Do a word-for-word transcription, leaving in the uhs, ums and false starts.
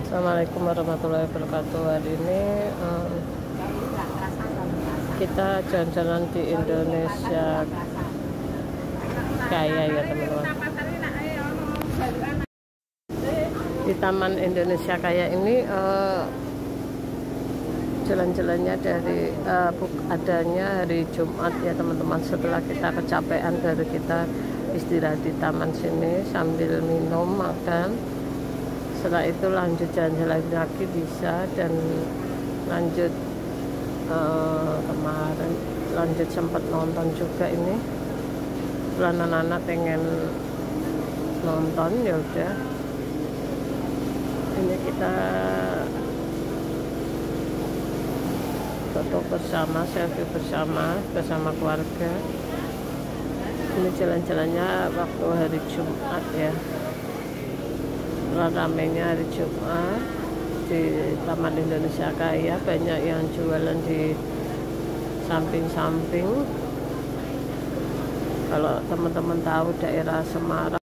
Assalamualaikum warahmatullahi wabarakatuh. Hari ini um, kita jalan-jalan di Indonesia Kaya ya teman-teman. Di Taman Indonesia Kaya ini uh, jalan-jalannya dari uh, adanya hari Jumat ya teman-teman. Setelah kita kecapean dari kita istirahat di taman sini sambil minum makan. Setelah itu lanjut jalan-jalan lagi bisa, dan lanjut uh, kemarin lanjut sempat nonton juga ini. Setelah anak-anak pengen nonton ya udah. Ini kita foto bersama, selfie bersama bersama keluarga. Ini jalan-jalannya waktu hari Jumat ya. Ramenya hari Jumat di Taman Indonesia Kaya, banyak yang jualan di samping-samping. Kalau teman-teman tahu daerah Semarang